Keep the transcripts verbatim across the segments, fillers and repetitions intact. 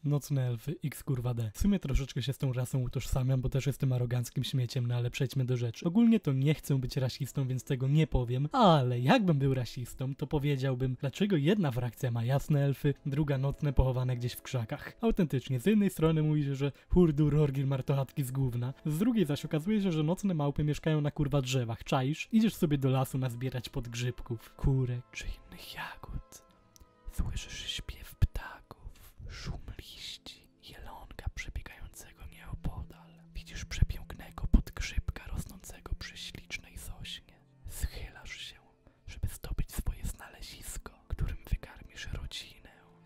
Nocne elfy, x kurwa d. W sumie troszeczkę się z tą rasą utożsamiam, bo też jestem aroganckim śmieciem, no ale przejdźmy do rzeczy. Ogólnie to nie chcę być rasistą, więc tego nie powiem, ale jakbym był rasistą, to powiedziałbym, dlaczego jedna frakcja ma jasne elfy, druga nocne pochowane gdzieś w krzakach. Autentycznie, z jednej strony mówi się, że Hurdur Orgir martochatki z gówna, z drugiej zaś okazuje się, że nocne małpy mieszkają na kurwa drzewach, czaisz? Idziesz sobie do lasu nazbierać podgrzybków, kurek czy innych jagód. Słyszysz śpiew ptaków, szum liści, jelonka przebiegającego nieopodal. Widzisz przepięknego podgrzybka rosnącego przy ślicznej sośnie. Schylasz się, żeby zdobyć swoje znalezisko, którym wykarmisz rodzinę,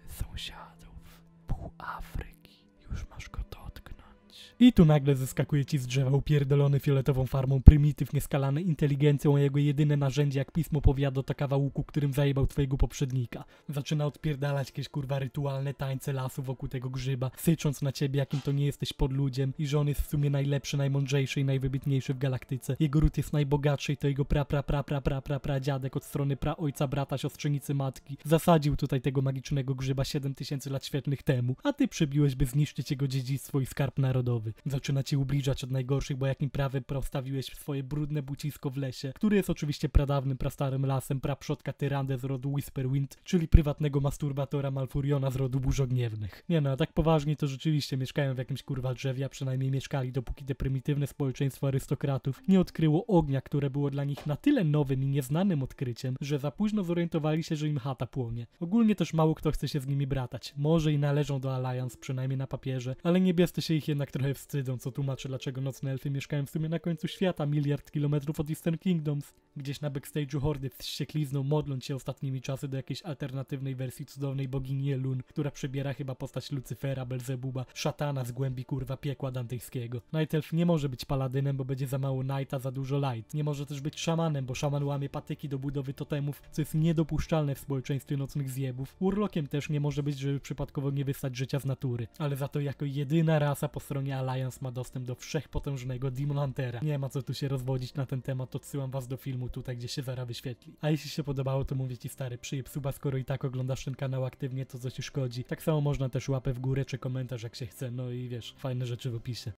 sąsiadów, pół Afryki. Już masz go dotknąć. I tu nagle zeskakuje ci z drzewa upierdolony fioletową farmą prymityw nieskalany inteligencją, a jego jedyne narzędzie, jak pismo powiada, to kawał łuku, którym zajebał twojego poprzednika. Zaczyna odpierdalać jakieś kurwa rytualne tańce lasu wokół tego grzyba, sycząc na ciebie, jakim to nie jesteś podludziem i że on jest w sumie najlepszy, najmądrzejszy i najwybitniejszy w galaktyce. Jego ród jest najbogatszy i to jego pra pra pra pra pra pra pra dziadek od strony pra ojca, brata, siostrzenicy, matki zasadził tutaj tego magicznego grzyba siedem tysięcy lat świetlnych temu, a ty przybiłeś, by zniszczyć jego dziedzictwo i skarb narodowy. Zaczyna cię ubliżać od najgorszych, bo jakim prawem prostawiłeś swoje brudne bucisko w lesie, który jest oczywiście pradawnym, prastarym lasem praprzodka Tyrandę z rodu Whisperwind, czyli prywatnego masturbatora Malfuriona z rodu Burzogniewnych. Nie no, a tak poważnie to rzeczywiście mieszkają w jakimś kurwa drzewie, a przynajmniej mieszkali, dopóki te prymitywne społeczeństwo arystokratów nie odkryło ognia, które było dla nich na tyle nowym i nieznanym odkryciem, że za późno zorientowali się, że im chata płonie. Ogólnie też mało kto chce się z nimi bratać. Może i należą do Alliance, przynajmniej na papierze, ale niebiescy się ich jednak trochę wstydzą, co tłumaczy, dlaczego nocne elfy mieszkają w sumie na końcu świata, miliard kilometrów od Eastern Kingdoms. Gdzieś na backstage'u hordy z ścieklizną modląc się ostatnimi czasy do jakiejś alternatywnej wersji cudownej bogini Elun, która przybiera chyba postać Lucyfera, Belzebuba, szatana z głębi kurwa piekła dantejskiego. Night Elf nie może być paladynem, bo będzie za mało Nighta, za dużo Light. Nie może też być szamanem, bo szaman łamie patyki do budowy totemów, co jest niedopuszczalne w społeczeństwie nocnych zjebów. Urlokiem też nie może być, żeby przypadkowo nie wystać życia z natury. Ale za to jako jedyna rasa po stronie Alliance ma dostęp do wszechpotężnego Demon Huntera. Nie ma co tu się rozwodzić na ten temat, odsyłam was do filmu tutaj, gdzie się zaraz wyświetli. A jeśli się podobało, to mówię ci stary, przyjeb suba, skoro i tak oglądasz ten kanał aktywnie, to co ci szkodzi. Tak samo można też łapę w górę czy komentarz jak się chce, no i wiesz, fajne rzeczy w opisie.